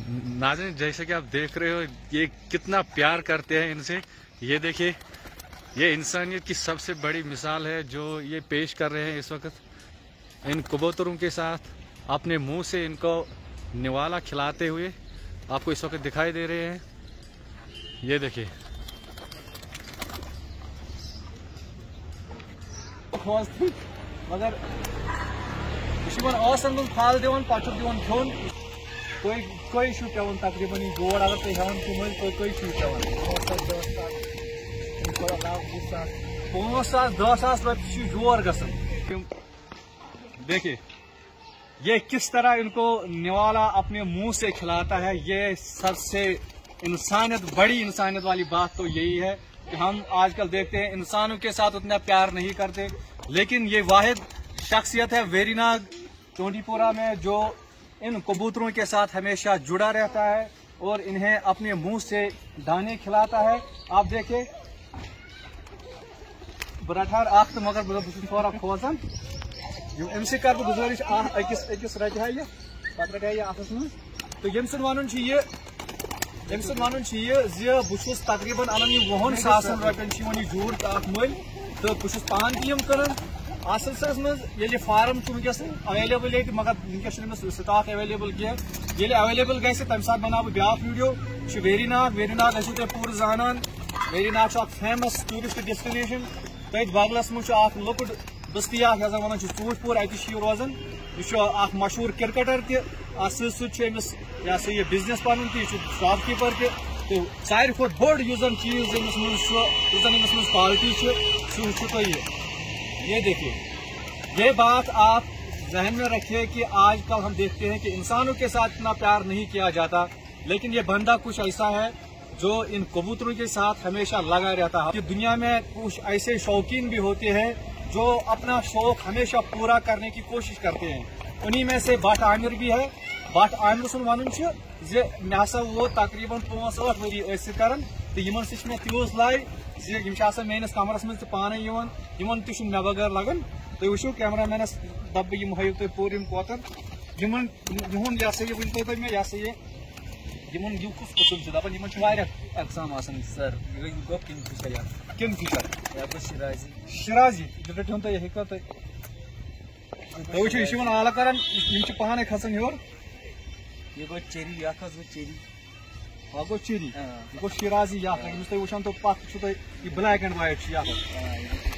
नाज़रीन, जैसे कि आप देख रहे हो ये कितना प्यार करते हैं इनसे। ये देखिए, ये इंसानियत की सबसे बड़ी मिसाल है जो ये पेश कर रहे हैं इस वक्त इन कबूतरों के साथ। अपने मुंह से इनको निवाला खिलाते हुए आपको इस वक्त दिखाई दे रहे हैं। ये देखिए, मगर आसन फल दिवान पचुक दिवान खोन कोई शू पेवन तकरीबन ये जोड़ अगर तुम हेवन तुम कोई शू पेवन 5,000-10,000 रुपये जोर गसन। देखिए ये किस तरह इनको निवाला अपने मुंह से खिलाता है। ये सबसे इंसानियत, बड़ी इंसानियत वाली बात तो यही है कि हम आजकल देखते हैं इंसानों के साथ उतना प्यार नहीं करते, लेकिन ये वाहिद शख्सियत है वेरीनाग चौंडीपुरा में जो इन कबूतरों के साथ हमेशा जुड़ा रहता है और इन्हें अपने मुंह से दाने खिलाता है। आप देखिए बरठार आख तो मगर थोड़ा खोजन अमि कर गुजारिश अकिस रटे है पत रटे है अतस मज तो यम वन बहुत तकरीबन अनान यह 20,000 रुपये जूर मल तो बहुत पान तम कर असलस मज फार्म वनकस अवेलेबल ये मगर वनकस स्टाक अवेलेबल कह अवेलेबल गि तम सात बना ब्या वीडियो वेरीनाग तुम पूर जानान। वेरीनाग फेमस टूरिस्ट डेस्टिनेशन तथ बगलस मज लुकट बस्ती वन चूटपुर अत रोजान। यह मशहूर क्रिकेटर तमिस यह बिजनेस पन शॉपकीपर तो सारे खुद बोड़ चीज यमिस मज क्वालिटी सह ये देखिए। ये बात आप जहन में रखिए कि आजकल हम देखते हैं कि इंसानों के साथ इतना प्यार नहीं किया जाता, लेकिन ये बंदा कुछ ऐसा है जो इन कबूतरों के साथ हमेशा लगा रहता है। दुनिया में कुछ ऐसे शौकीन भी होते हैं जो अपना शौक हमेशा पूरा करने की कोशिश करते हैं। उन्हीं में से भट्ट आमिर भी है। भट्ट आमिर सुन वन मे हसा वो तकरीबन 5-8 वरी कर तो मे त्यूस लाइ मेस कमरस मज पाने मे बगैर लगन तो वो कैमरा मैनस दब हयु तुम पूर कोतर यह सा ये वन तो मे यह सा ये यह कुछ कस्म दपान अकसाम सर किंग फिशर शिराजी रटन तुम हेको तो वो आला कर पाने खसन योर ये गो चेरी या चेरी गो चेरी यह गो शिराजी तुम वो तो पत ब्लैक एंड वाइट